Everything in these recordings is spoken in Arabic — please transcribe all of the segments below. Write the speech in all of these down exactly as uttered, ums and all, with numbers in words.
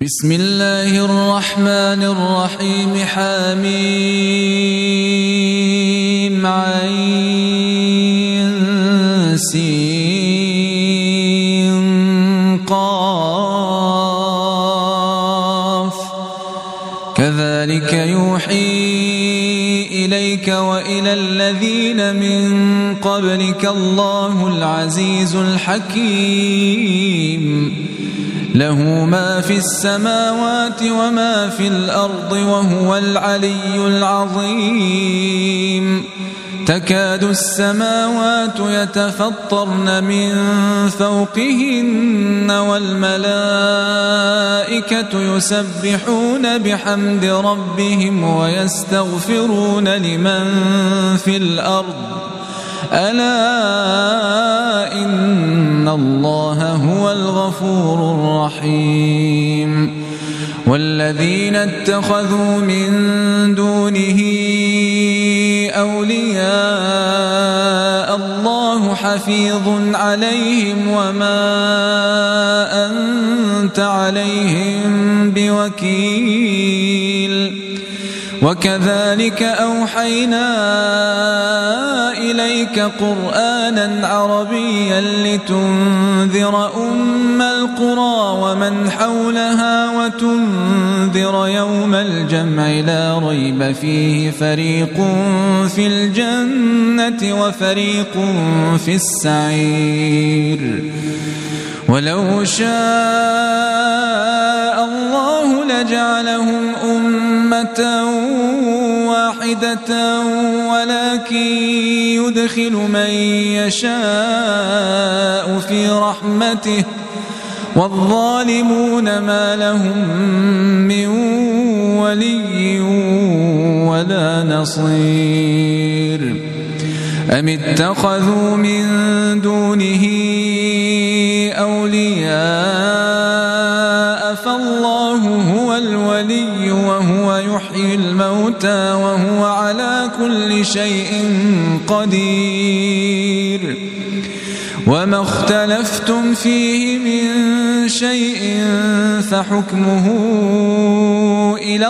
بسم الله الرحمن الرحيم حميم عين سين قاف كذلك يوحي إليك وإلى الذين من قبلك الله العزيز الحكيم له ما في السماوات وما في الأرض وهو العلي العظيم تكاد السماوات يتفطرن من فوقهن والملائكة يسبحون بحمد ربهم ويستغفرون لمن في الأرض ألا إن الله هو الغفور الرحيم والذين اتخذوا من دونه أولياء الله حفيظ عليهم وما أنت عليهم بوكيل وكذلك أوحينا إليك قرآنا عربيا لتنذر أم القرى ومن حولها وتنذر يوم الجمع لا ريب فيه فريق في الجنة وفريق في السعير ولو شاء الله لجعلهم أمة واحدة ولكن يدخل من يشاء في رحمته والظالمون ما لهم من ولي ولا نصير أم اتخذوا من دونه أولياء فالله هو الولي وهو يحيي الموتى وهو على كل شيء قدير وما اختلفتم فيه من شيء فحكمه إلى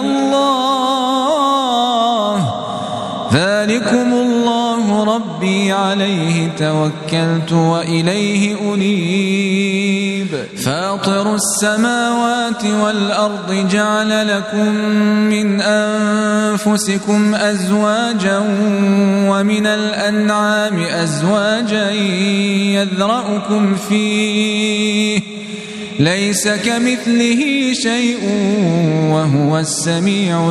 الله ذلكم الله ربي عليه توكلت وإليه أنيب فاطر السماوات والأرض جعل لكم من أنفسكم أزواجا ومن الأنعام أزواجا يذرأكم فيه ليس كمثله شيء وهو السميع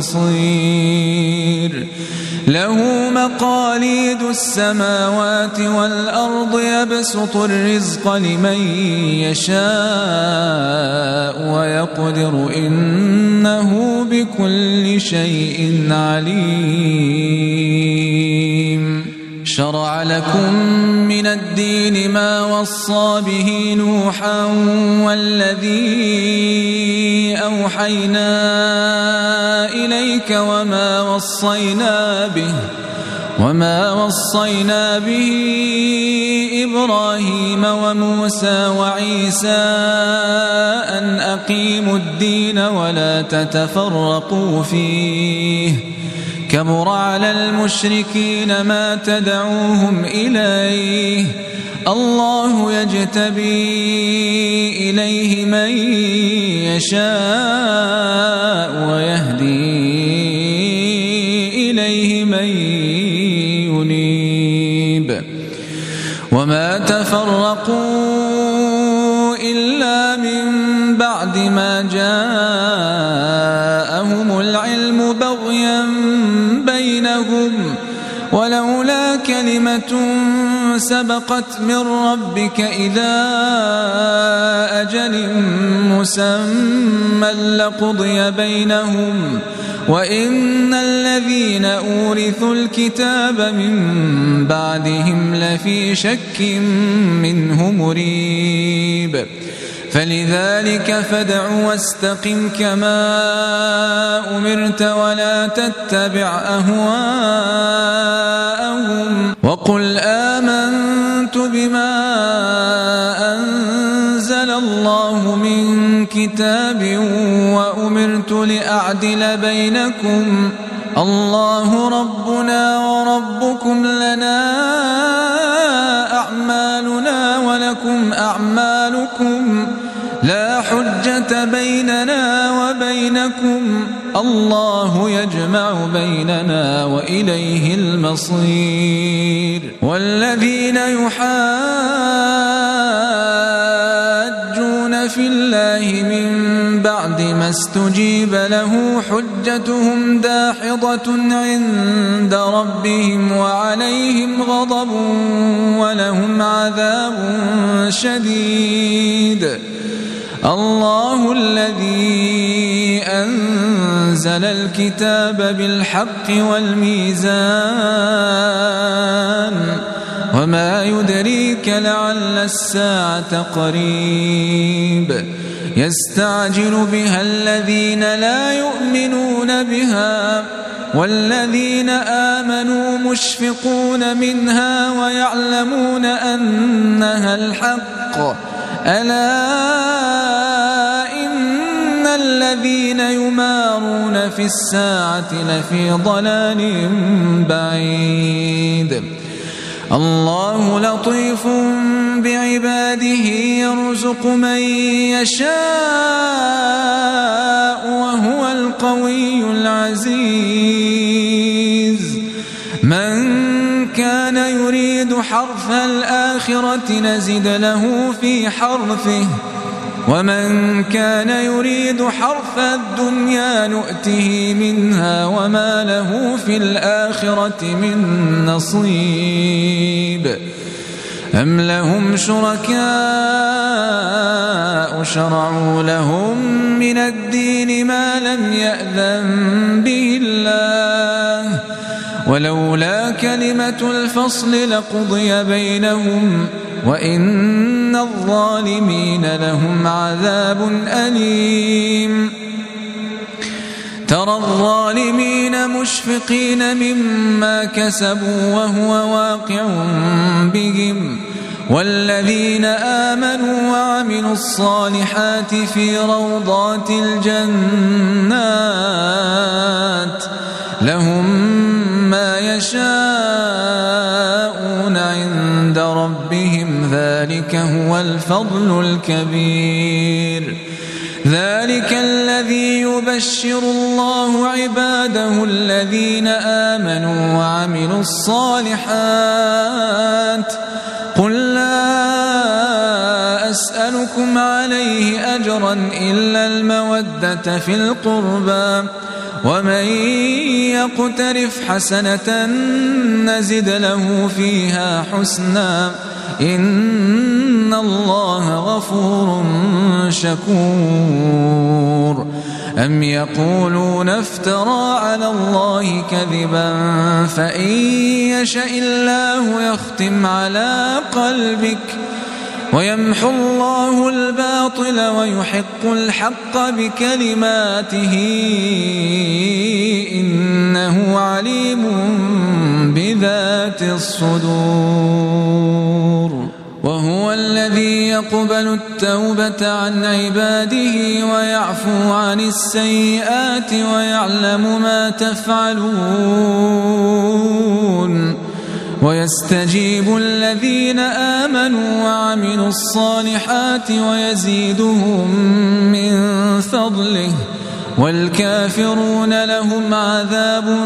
البصير له مقاليد السماوات والأرض يبسط الرزق لمن يشاء ويقدر إنه بكل شيء عليم شرع لكم من الدين ما وصى به نوحا والذي أوحينا إليك وما وصينا به وما وصينا به إبراهيم وموسى وعيسى أن أقيموا الدين ولا تتفرقوا فيه كبر على المشركين ما تدعوهم إليه الله يجتبي إليه من يشاء ويهدي إليه من ينيب وما تفرقوا إلا من بعد ما جاءهم العلم بغيا بينهم ولولا كلمة سبقت من ربك إلى أجل مسمى لقضي بينهم وإن الذين أورثوا الكتاب من بعدهم لفي شك منه مريب فلذلك فادع واستقم كما أمرت ولا تتبع أهواءهم وقل آمنت بما أنزل الله من كتاب وأمرت لأعدل بينكم الله ربنا وربكم لنا أعمالنا ولكم أعمالكم لا حجة بيننا وبينكم الله يجمع بيننا وإليه المصير. والذين يحاجون في الله من بعد ما استجيب له حجتهم داحضة عند ربهم وعليهم غضب ولهم عذاب شديد. الله الذي أنزل الكتاب بالحق والميزان وما يدريك لعل الساعة قريب يستعجل بها الذين لا يؤمنون بها والذين آمنوا مشفقون منها ويعلمون أنها الحق. ألا إن الذين يمارون في الساعة لفي ضلال بعيد. الله لطيف بعباده يرزق من يشاء وهو القوي العزيز. من كان يريد حرث الآخرة نزد له في حرثه ومن كان يريد حرث الدنيا نؤته منها وما له في الآخرة من نصيب. أم لهم شركاء شرعوا لهم من الدين ما لم يأذن به الله ولولا كلمة الفصل لقضي بينهم وإن الظالمين لهم عذاب أليم. ترى الظالمين مشفقين مما كسبوا وهو واقع بهم والذين آمنوا وعملوا الصالحات في روضات الجنات لهم ما يشاءون عند ربهم ذلك هو الفضل الكبير. ذلك الذي يبشر الله عباده الذين آمنوا وعملوا الصالحات. قل لا أسألكم عليه أجرا إلا المودة في القربى ومن يقترف حسنة نزد له فيها حسنا إن الله غفور شكور. أم يقولون افترى على الله كذبا فإن يشاء الله يختم على قلبك ويمحو الله الباطل ويحق الحق بكلماته إنه عليم بذات الصدور. وهو الذي يقبل التوبة عن عباده ويعفو عن السيئات ويعلم ما تفعلون ويستجيب الذين آمنوا وعملوا الصالحات ويزيدهم من فضله والكافرون لهم عذاب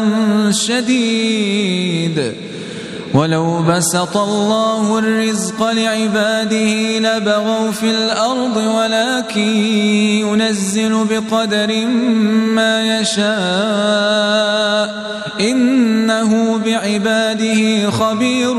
شديد. ولو بسط الله الرزق لعباده لبغوا في الأرض ولكن ينزل بقدر ما يشاء إنه بعباده خبير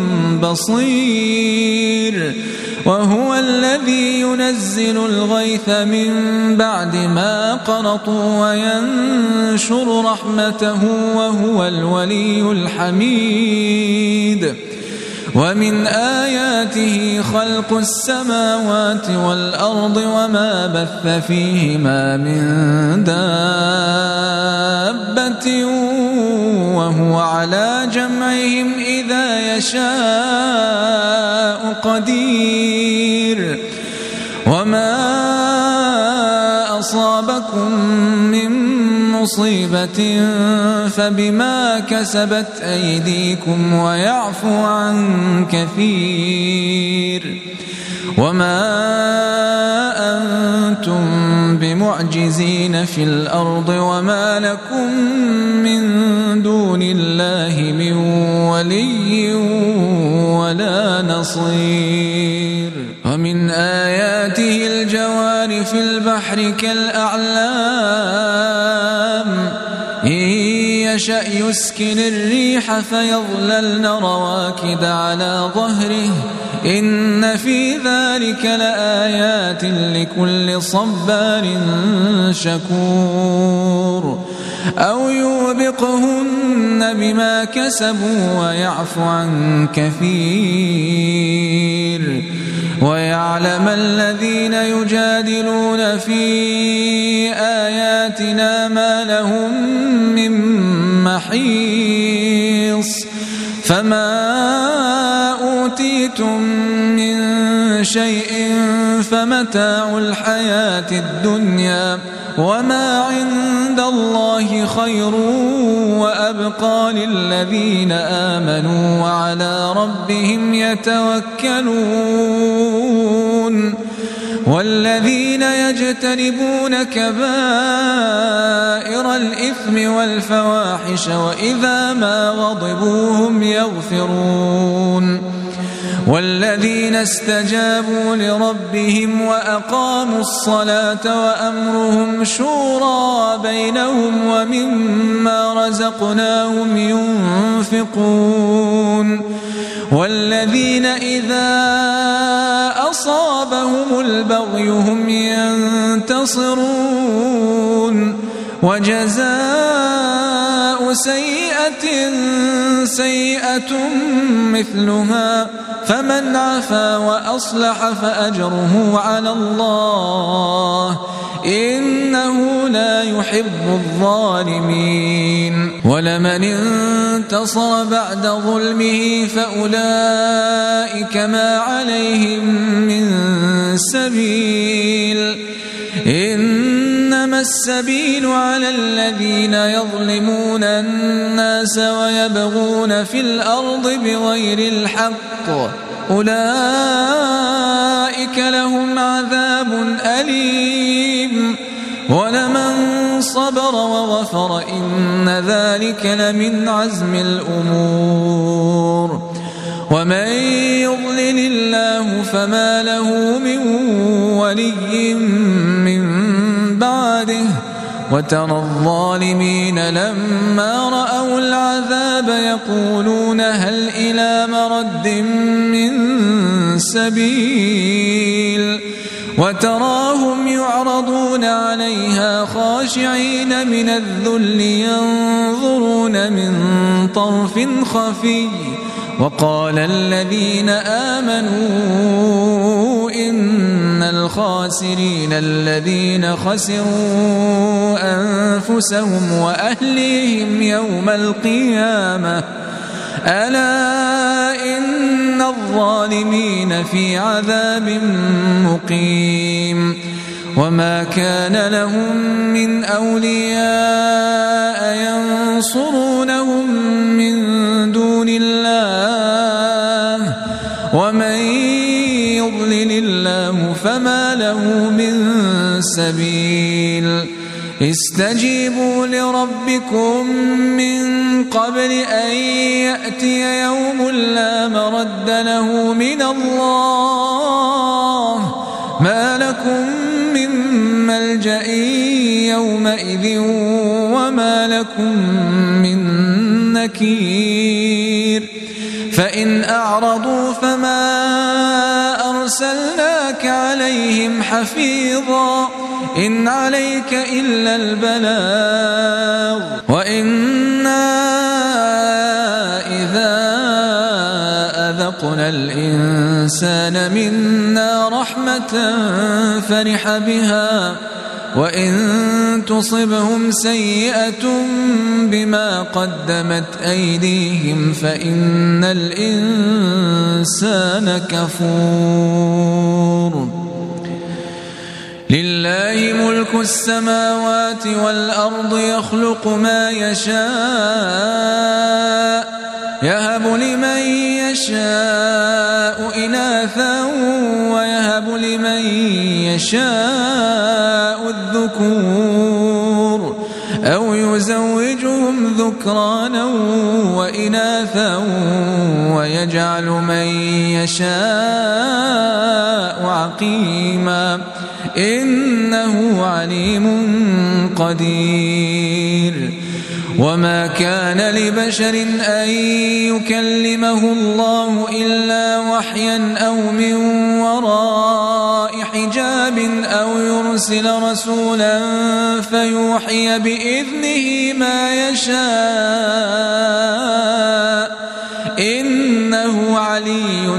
بصير. وهو الذي ينزل الغيث من بعد ما قنطوا وينشر رحمته وهو الولي الحميد. ومن آياته خلق السماوات والأرض وما بث فيهما من دابة وهو على جمعهم إذا يشاء قدير. وما أصابكم من مصيبة فبما كسبت أيديكم ويعفو عن كثير وما أنتم بمعجزين في الأرض وما لكم من دون الله من ولي ولا نصير. ومن آياته الجوار في البحر كالأعلام إن يشأ يسكن الريح فيظللن رواكد على ظهره إن في ذلك لآيات لكل صبار شكور. أو يوبقهن بما كسبوا ويعفو عن كثير ويعلم الذين يجادلون في آياتنا ما لهم من محيص. فما أوتيتم من شيء فمتاع الحياة الدنيا وما عند الله خير وأبقى للذين آمنوا وعلى ربهم يتوكلون. والذين يجتنبون كبائر الإثم والفواحش وإذا ما غضبوا هم يغفرون. والذين استجابوا لربهم وأقاموا الصلاة وأمرهم شورى بينهم ومما رزقناهم ينفقون. والذين إذا أصابهم البغي هم ينتصرون. وجزاء سيئة سيئة مثلها فمن عفا وأصلح فأجره على الله إنه لا يحب الظالمين. ولمن انتصر بعد ظلمه فأولئك ما عليهم من سبيل إنما السبيل على الذين يظلمون الناس ويبغون في الأرض بغير الحق أولئك لهم عذاب أليم. ولمن صبر وغفر إن ذلك لمن عزم الأمور. ومن يضلل الله فما له من ولي من بعده. وترى الظالمين لما رأوا العذاب يقولون هل إلى مرد من سبيل. وتراهم يعرضون عليها خاشعين من الذل ينظرون من طرف خفي. وقال الذين آمنوا إن الخاسرين الذين خسروا أنفسهم وأهليهم يوم القيامة ألا إن الظالمين في عذاب مقيم. وما كان لهم من أولياء ينصرونهم من دون الله ومن يضلل الله فما له من سبيل. استجيبوا لربكم من قبل أن يأتي يوم لا مرد له من الله ما لكم من ملجأ يومئذ وما لكم من نكير. فإن أعرضوا فما أرسلناك عليهم حفيظا إن عليك إلا البلاغ وإنا إذا أذقنا الإنسان منا رحمة فرح بها وإن تصبهم سيئة بما قدمت أيديهم فإن الإنسان كفور. لله ملك السماوات والأرض يخلق ما يشاء يهب لمن يشاء إناثا ويهب لمن يشاء الذكور أو يزوجهم ذكرانا وإناثا ويجعل من يشاء عقيما إنه عليم قدير. وما كان لبشر أن يكلمه الله إلا وحيا أو من وراء حجاب أو يرسل رسولا فيوحي بإذنه ما يشاء إنه علي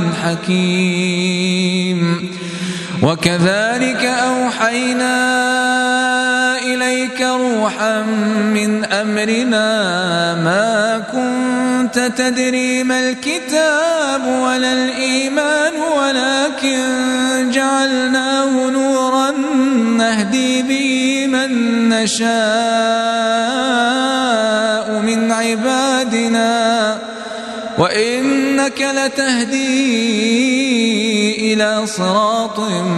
حكيم. وكذلك أوحينا إليك روحا من أمرنا ما كنت تدري ما الكتاب ولا الإيمان ولكن جعلناه نورا نهدي به من نشاء من عبادنا وإنك لتهدي إلى صراط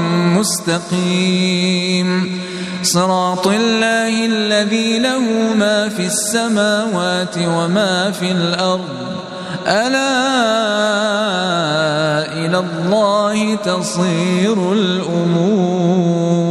مستقيم صراط الله الذي له ما في السماوات وما في الأرض ألا إلى الله تصير الأمور.